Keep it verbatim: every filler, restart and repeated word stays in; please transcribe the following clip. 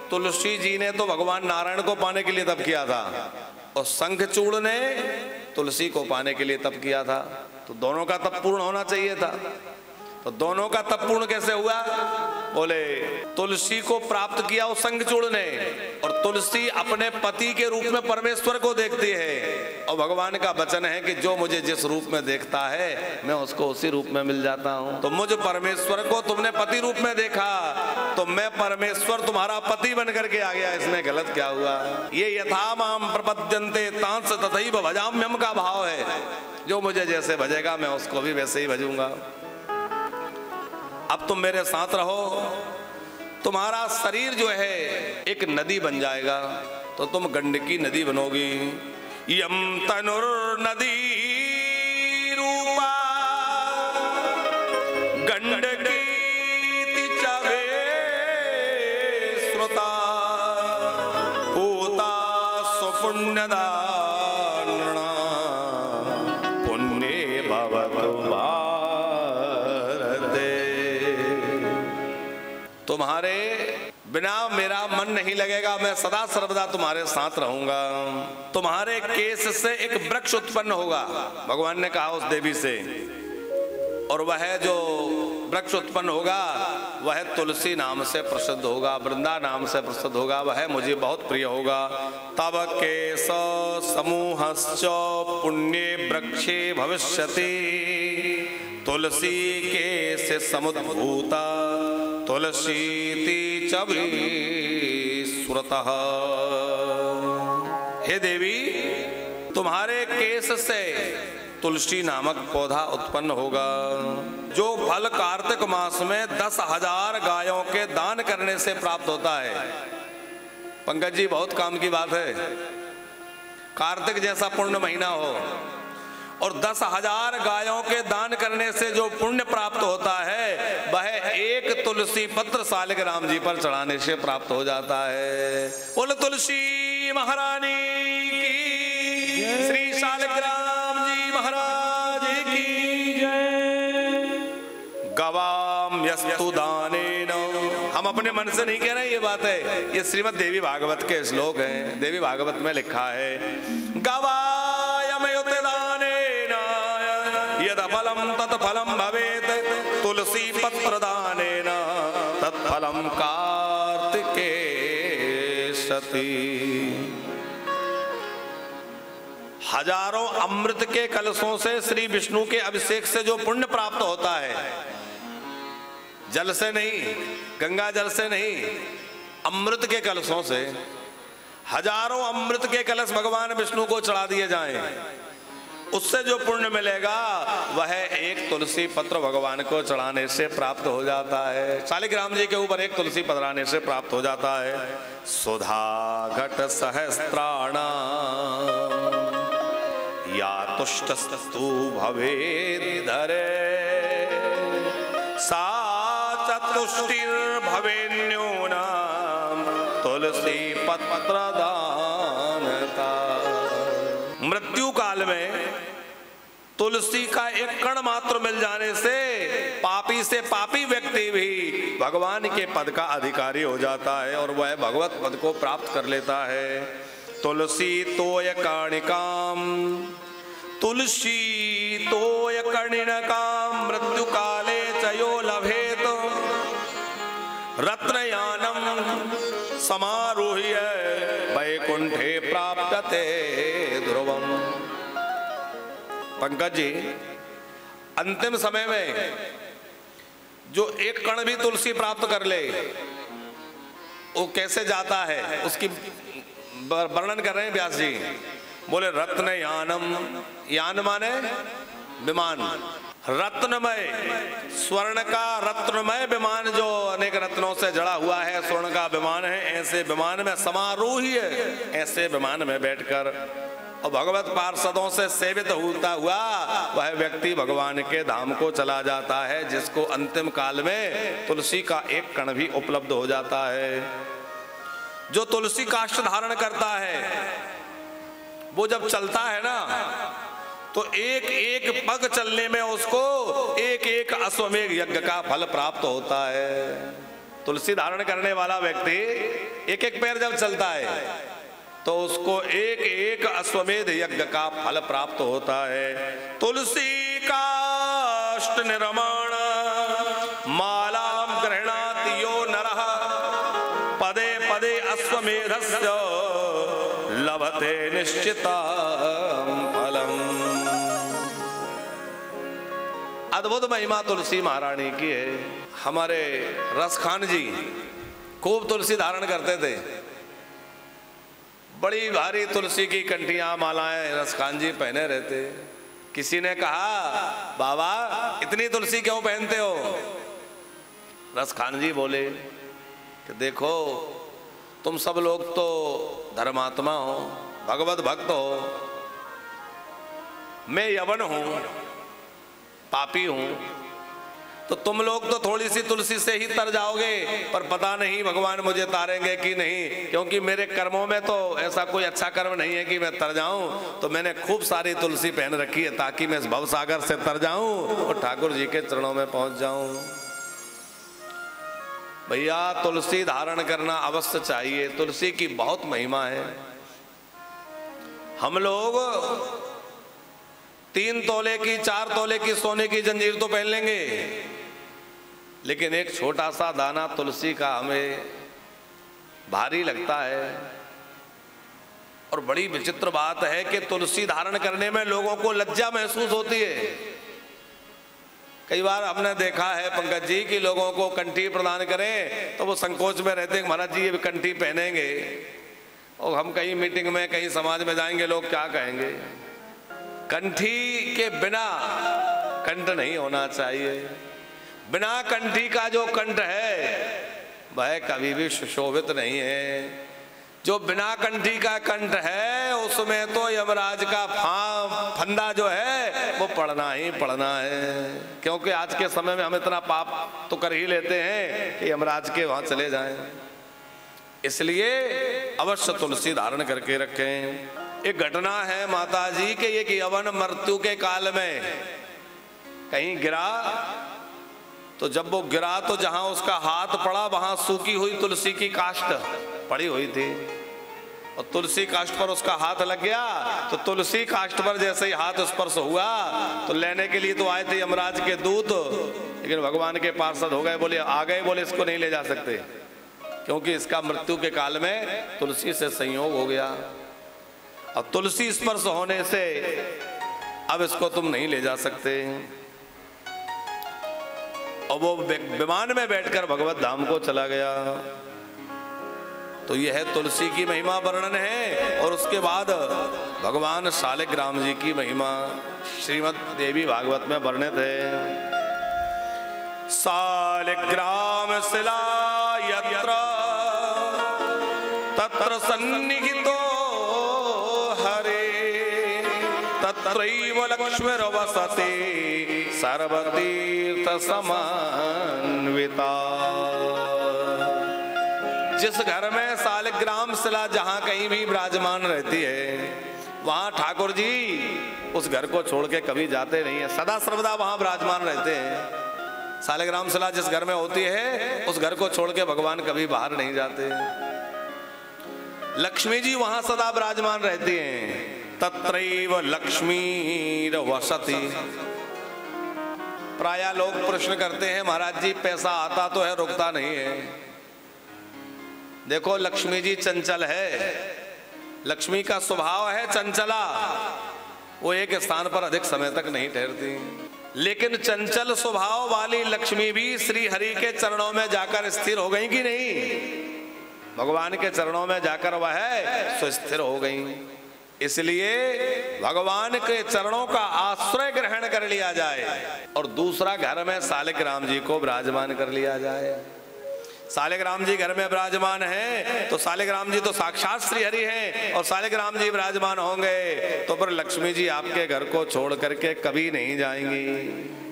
तुलसी जी ने तो भगवान नारायण को पाने के लिए तप किया था और शंखचूड़ ने तुलसी को पाने के लिए तप किया था। तो दोनों का तप पूर्ण होना चाहिए था। तो दोनों का तप पूर्ण कैसे हुआ? बोले तुलसी को प्राप्त किया उस शंखचूड़ ने, और तुलसी अपने पति के रूप में परमेश्वर को देखती है, और भगवान का वचन है कि जो मुझे जिस रूप में देखता है मैं उसको उसी रूप में मिल जाता हूँ। तो मुझ परमेश्वर को तुमने पति रूप में देखा, तो मैं परमेश्वर तुम्हारा पति बन करके आ गया। इसमें गलत क्या हुआ? ये यथा माम प्रपद्यन्ते तांस तथैव भजाम्यहम् का भाव है। जो मुझे जैसे भजेगा मैं उसको भी वैसे ही भजूंगा। अब तुम मेरे साथ रहो, तुम्हारा शरीर जो है एक नदी बन जाएगा, तो तुम गंडकी नदी बनोगी। यम तनुर नदी रूपा गंडकी चवे श्रुता पूता सुपुण्यदा पुण्य भवतु। तुम्हारे बिना मेरा मन नहीं लगेगा, मैं सदा सर्वदा तुम्हारे साथ रहूंगा। तुम्हारे केस से एक वृक्ष उत्पन्न होगा, भगवान ने कहा उस देवी से, और वह जो वृक्ष उत्पन्न होगा वह तुलसी नाम से प्रसिद्ध होगा, वृंदा नाम से प्रसिद्ध होगा, वह मुझे बहुत प्रिय होगा। तब केश समूहश्च पुण्ये वृक्षे भविष्यति तुलसी के से समुद्भूता तुलसीति च विश्रुतः। हे देवी, तुम्हारे केस से तुलसी नामक पौधा उत्पन्न होगा, जो फल कार्तिक मास में दस हजार गायों के दान करने से प्राप्त होता है। पंकज जी, बहुत काम की बात है। कार्तिक जैसा पुण्य महीना हो और दस हजार गायों के दान करने से जो पुण्य प्राप्त होता है वह एक तुलसी पत्र सालिक राम जी पर चढ़ाने से प्राप्त हो जाता है। बोल तुलसी महारानी की, श्री सालिक राम जी महाराज की जय। गवाम यस्तु दानेन, हम अपने मन से नहीं कह रहे ये बात है, ये श्रीमद् देवी भागवत के श्लोक हैं। देवी भागवत में लिखा है गवायम युते दानेन यद फलम तत्फलम भवेत तुलसी पत्र दानेन तत्फलम कार्तिके सती। हजारों अमृत के कलशों से श्री विष्णु के अभिषेक से जो पुण्य प्राप्त होता है, जल से नहीं, गंगा जल से नहीं, अमृत के कलशों से, हजारों अमृत के कलश भगवान विष्णु को चढ़ा दिए जाएं, उससे जो पुण्य मिलेगा वह एक तुलसी पत्र भगवान को चढ़ाने से प्राप्त हो जाता है। शालिग्राम जी के ऊपर एक तुलसी पधराने से प्राप्त हो जाता है। सुधा घट सहस्त्राणा या तुष्टस्तु भवेद् धरे सा चतुष्टिर्भवेन्यूना तुलसी पत्र दानता। मृत्यु काल में तुलसी का एक कण मात्र मिल जाने से पापी से पापी व्यक्ति भी भगवान के पद का अधिकारी हो जाता है और वह भगवत पद को प्राप्त कर लेता है। तुलसी तोय कर्णिकाम तुलसी तोय कर्णिकाम मृत्यु काले चयो लभेत रत्नयानम समारोह्य वैकुंठे प्राप्यते ध्रुवम। पंकज जी, अंतिम समय में जो एक कण भी तुलसी प्राप्त कर ले वो कैसे जाता है उसकी वर्णन कर रहे हैं व्यास जी। बोले रत्न यानम, यान माने विमान, रत्नमय, स्वर्ण का रत्नमय विमान जो अनेक रत्नों से जड़ा हुआ है, स्वर्ण का विमान है, ऐसे विमान में समारोही है, ऐसे विमान में बैठकर और भगवत पार्षदों से सेवित होता हुआ वह व्यक्ति भगवान के धाम को चला जाता है, जिसको अंतिम काल में तुलसी का एक कण भी उपलब्ध हो जाता है। जो तुलसी काष्ठ धारण करता है वो जब चलता है ना तो एक एक पग चलने में उसको एक एक अश्वमेध यज्ञ का फल प्राप्त होता है। तुलसी धारण करने वाला व्यक्ति एक एक पैर जब चलता है तो उसको एक एक अश्वमेध यज्ञ का फल प्राप्त होता है। तुलसी काष्ठ निर्माण मालाम गृह्णाति यो नरः पदे पदे अश्वमेधस्य लभते निश्चितं फलम्। अद्भुत महिमा तुलसी महारानी की है। हमारे रसखान जी खूब तुलसी धारण करते थे, बड़ी भारी तुलसी की कंठियां मालाएं रसखान जी पहने रहते। किसी ने कहा बाबा इतनी तुलसी क्यों पहनते हो? रसखान जी बोले कि देखो तुम सब लोग तो धर्मात्मा हो, भगवत भक्त हो, मैं यवन हूं, पापी हूं, तो तुम लोग तो थोड़ी सी तुलसी से ही तर जाओगे, पर पता नहीं भगवान मुझे तारेंगे कि नहीं, क्योंकि मेरे कर्मों में तो ऐसा कोई अच्छा कर्म नहीं है कि मैं तर जाऊं। तो मैंने खूब सारी तुलसी पहन रखी है ताकि मैं इस भवसागर से तर जाऊं और ठाकुर जी के चरणों में पहुंच जाऊं। भैया तुलसी धारण करना अवश्य चाहिए, तुलसी की बहुत महिमा है। हम लोग तीन तोले की चार तोले की सोने की जंजीर तो पहन लेंगे, लेकिन एक छोटा सा दाना तुलसी का हमें भारी लगता है। और बड़ी विचित्र बात है कि तुलसी धारण करने में लोगों को लज्जा महसूस होती है। कई बार हमने देखा है पंकज जी कि लोगों को कंठी प्रदान करें तो वो संकोच में रहते हैं, महाराज जी ये कंठी पहनेंगे और हम कहीं मीटिंग में कहीं समाज में जाएंगे, लोग क्या कहेंगे। कंठी के बिना कंठ नहीं होना चाहिए। बिना कंठी का जो कंठ है वह कभी भी सुशोभित नहीं है। जो बिना कंठी का कंठ है उसमें तो यमराज का फां फंदा जो है वो पड़ना ही पड़ना है, क्योंकि आज के समय में हम इतना पाप तो कर ही लेते हैं कि यमराज के वहां चले जाएं। इसलिए अवश्य तुलसी धारण करके रखें। एक घटना है माता जी के ये कि यवन मृत्यु के काल में कहीं गिरा, तो जब वो गिरा तो जहां उसका हाथ पड़ा वहां सूखी हुई तुलसी की काष्ठ पड़ी हुई थी और तुलसी काष्ठ पर उसका हाथ लग गया। तो तुलसी काष्ठ पर जैसे ही हाथ स्पर्श हुआ तो लेने के लिए तो आए थे यमराज के दूत, लेकिन भगवान के पार्षद हो गए, बोले आ गए, बोले इसको नहीं ले जा सकते क्योंकि इसका मृत्यु के काल में तुलसी से संयोग हो गया। अब तुलसी स्पर्श होने से अब इसको तुम नहीं ले जा सकते। और वो विमान में बैठकर भगवत धाम को चला गया। तो यह है तुलसी की महिमा वर्णन है। और उसके बाद भगवान शालिग्राम जी की महिमा श्रीमद् देवी भागवत में वर्णित है। शालिग्राम शिला यत्र तत्र सन्निहितो हरे तत्रैव लक्ष्मीर्वसति सर्वतीर्थ समन्विता। जिस घर में शालिग्राम शिला जहां कहीं भी विराजमान रहती है वहां ठाकुर जी उस घर को छोड़ के कभी जाते नहीं है, सदा सर्वदा वहां विराजमान रहते हैं। शालिग्राम शिला जिस घर में होती है उस घर को छोड़ के भगवान कभी बाहर नहीं जाते। लक्ष्मी जी वहां सदा विराजमान रहती हैं। तत्रैव लक्ष्मी वसति। प्राय लोग प्रश्न करते हैं महाराज जी पैसा आता तो है रुकता नहीं है। देखो लक्ष्मी जी चंचल है, लक्ष्मी का स्वभाव है चंचला, वो एक स्थान पर अधिक समय तक नहीं ठहरती। लेकिन चंचल स्वभाव वाली लक्ष्मी भी श्री हरि के चरणों में जाकर स्थिर हो गई कि नहीं? भगवान के चरणों में जाकर वह सुस्थिर हो गई। इसलिए भगवान के चरणों का आश्रय ग्रहण कर लिया जाए और दूसरा घर में शालिग्राम जी को विराजमान कर लिया जाए। शालिग्राम जी घर में विराजमान हैं तो शालिग्राम जी तो साक्षात श्री हरि हैं और शालिग्राम जी विराजमान होंगे तो फिर लक्ष्मी जी आपके घर को छोड़ करके कभी नहीं जाएंगी।